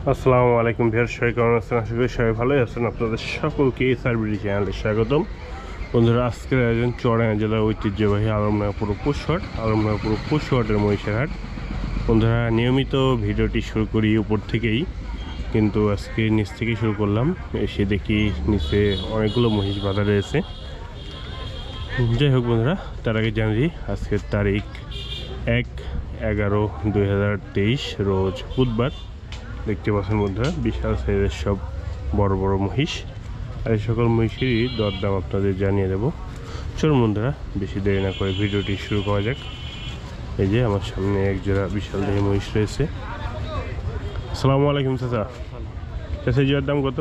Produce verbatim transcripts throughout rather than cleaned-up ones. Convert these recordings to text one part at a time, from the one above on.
আসসালামু আলাইকুম ভিউয়ার, সবাই কেমন আছেন? আশা করি সবাই ভালোই আছেন। আপনাদের সকলকে এই সার্ভিস চ্যানেলে স্বাগতম। বন্ধুরা, আজকের আয়োজন চুয়াডাঙ্গা জেলার ঐতিহ্যবাহী আলমনগর পশুহাট আলমনগর পশুহাটের মহিষের হাট। বন্ধুরা, নিয়মিত ভিডিওটি শুরু করি উপর থেকেই, কিন্তু আজকে নিচ থেকে শুরু করলাম। এসে দেখি নিচে অনেকগুলো মহিষ বাঁধা রয়েছে। যাই হোক বন্ধুরা, তার আগে জানি আজকের তারিখ এক এগারো দুই হাজার তেইশ রোজ বুধবার। দেখতে পাচ্ছেন বন্ধুরা, বিশাল সাইজের সব বড় বড় মহিষ। আর এই সকল মহিষেরই দরদাম আপনাদের জানিয়ে দেবো। চলুন বন্ধুরা, বেশি দেরি না করে ভিডিওটি শুরু করা যাক। এই যে আমার সামনে এক জোড়া বিশাল দেহী মহিষ রয়েছে। আসসালামু আলাইকুম চাচা। চাচা, এই জোড়ার দাম কত?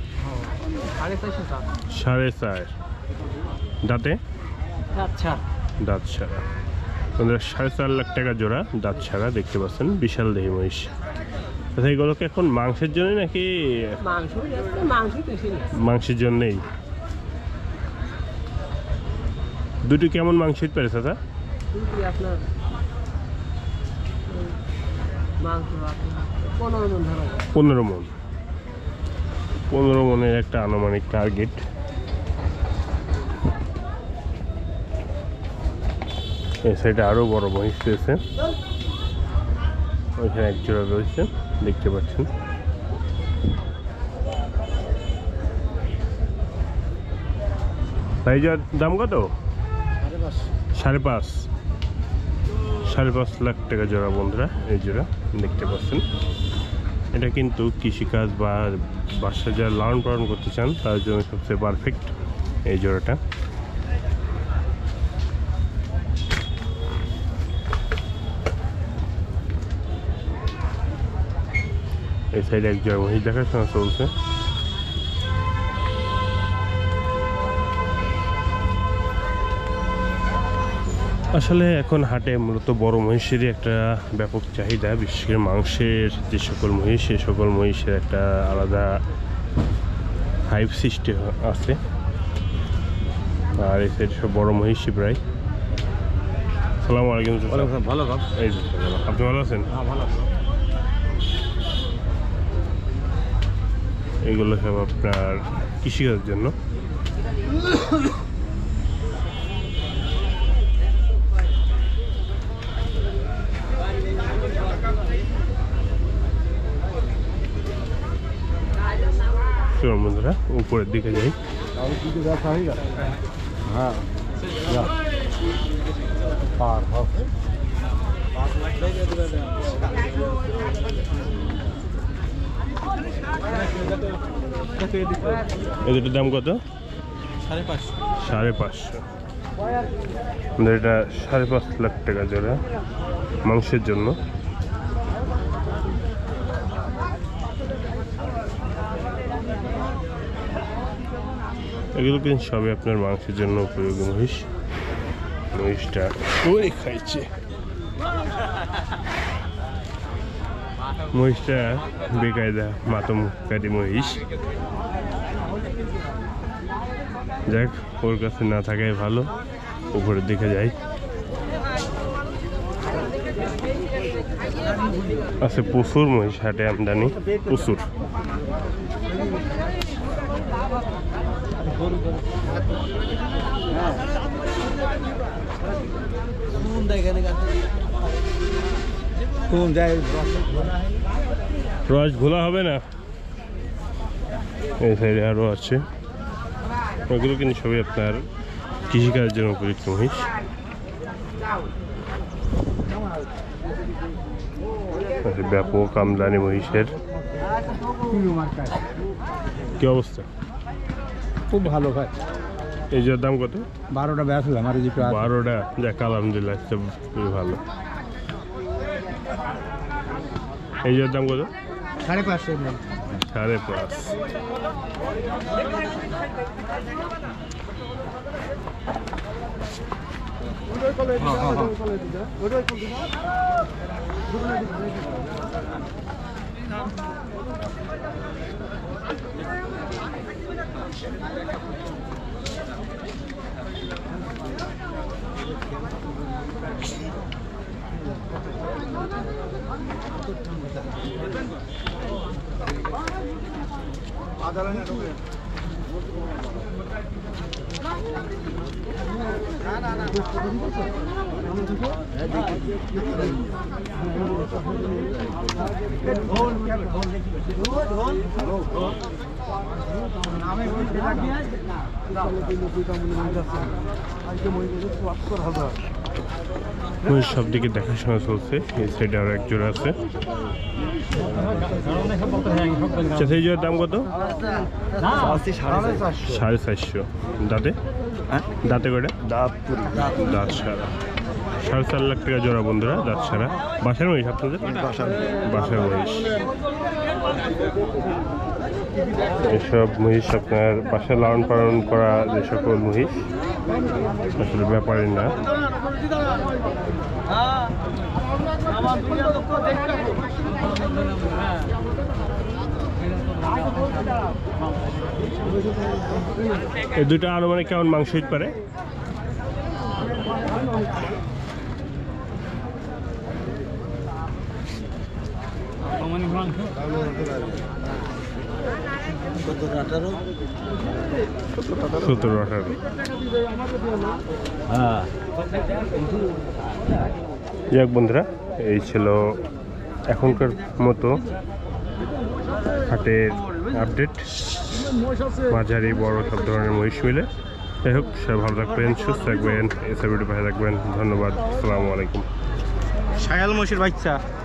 সাড়ে চার। দাঁতে দাঁত ছাড়া। বন্ধুরা, সাড়ে চার লাখ টাকা জোড়া, দাঁত ছাড়া। দেখতে পাচ্ছেন বিশাল দেহী মহিষ। আচ্ছা, এগুলোকে এখন মাংসের জন্য নাকি? মাংসের জন্যই। দুটি কেমন মাংসের পারে দাদা? পনেরো মন। পনেরো মনের একটা আনুমানিক টার্গেট। এই সাইডে আরো বড় মহিষ রয়েছে, ওইখানে এক জোড়া রয়েছে, দেখতে পাচ্ছেন। ভাই, যার দাম কত? সাড়ে পাঁচ সাড়ে পাঁচ লাখ টাকা জোড়া বন্ধুরা। এই জোড়া দেখতে পাচ্ছেন। এটা কিন্তু কৃষিকাজ বা বাসা যারা লালন পালন করতে চান তার জন্য সবচেয়ে পারফেক্ট এই জোড়াটা। এই সাইডে এক জোড়া মহিষ দেখাশোনা চলছে। আসলে এখন হাটে মূলত বড় মহিষেরই একটা ব্যাপক চাহিদা। বিশেষ করে মাংসের যে সকল মহিষ, সে সকল মহিষের একটা আলাদা হাইপ সৃষ্টি আছে। আর এই সাইডে সব বড় মহিষই প্রায়। আসসালামু আলাইকুম। ভালো, এই যে আপনি ভালো আছেন? এগুলো সব আপনার কৃষিকাজের জন্য। চলুন বন্ধুরা, উপরের দিকে যাই। হ্যাঁ, এটার দাম কত? সাড়ে পাঁচশো। সাড়ে পাঁচশো। এটা সাড়ে পাঁচ লাখ টাকা জোড়া মাংসের জন্য। এগুলো কিন্তু সবই আপনার মাংসের জন্য উপযোগী মহিষ। মহিষটা ওই খাইছে। মহিষটা বেকায়দা মাতমকারী মহিষ। যাক, ওর কাছে না থাকাই ভালো। উপরের দিকে যাই। আছে প্রচুর মহিষ হাটে, আমদানি প্রচুর। রস ঘোলা হবে না। এই সাইডে আরো আছে, ওগুলো কিন্তু সবই আপনার কৃষিকাজের জন্য উপযুক্ত মহিষ। ব্যাপক আমদানি মহিষের। কি অবস্থা? খুব ভালো ভাই। এই যে দাম কত? বারোটা ব্যাস আমার বারোটা। যাক, আলহামদুলিল্লাহ, খুবই ভালো। এই যে দাম কত? সাড়ে পাঁচশো। সাড়ে পাঁচ। সব দিকে দেখাশোনা চলছে। এই সাইডে আরো এক জোড়া আছে। আচ্ছা, সেই জোড়ার দাম কত? সাড়ে চারশো। দাঁতে দাঁতে করে দাঁত সারা সাড়ে চার লাখ টাকা জোড়া বন্ধুরা, দাঁত সারা। বাসার মহিষ আপনাদের? বাসার মহিষ। এসব মহিষ আপনার বাসায় লালন পালন করা যে সকল মহিষ, আসলে ব্যাপারই না। এই দুটো আরো মানে কেমন মাংস হইতে পারে? সতেরো আঠারো। যাক বন্ধুরা, এই ছিল এখনকার মতো হাটের আপডেট। মাঝারি বড় সব ধরনের মহিষ মিলে। যাই হোক, সবাই ভালো থাকবেন, সুস্থ থাকবেন, এসব ভিডিও পাশে থাকবেন। ধন্যবাদ, আসসালামু আলাইকুম। শায়াল মহিষের বাচ্চা।